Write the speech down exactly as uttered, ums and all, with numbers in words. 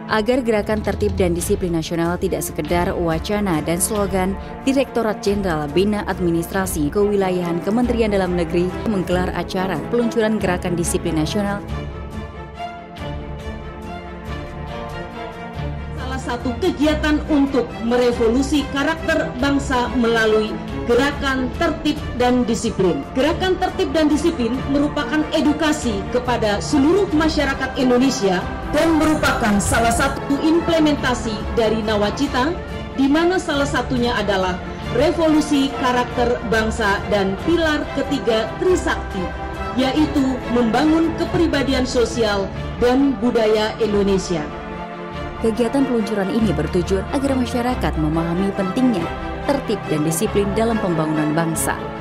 Agar gerakan tertib dan disiplin nasional tidak sekedar wacana dan slogan, Direktorat Jenderal Bina Administrasi Kewilayahan Kementerian Dalam Negeri menggelar acara peluncuran gerakan disiplin nasional. Salah satu kegiatan untuk merevolusi karakter bangsa melalui gerakan tertib dan disiplin. Gerakan tertib dan disiplin merupakan edukasi kepada seluruh masyarakat Indonesia dan merupakan salah satu implementasi dari Nawacita, di mana salah satunya adalah revolusi karakter bangsa dan pilar ketiga Trisakti, yaitu membangun kepribadian sosial dan budaya Indonesia. Kegiatan peluncuran ini bertujuan agar masyarakat memahami pentingnya tertib dan disiplin dalam pembangunan bangsa.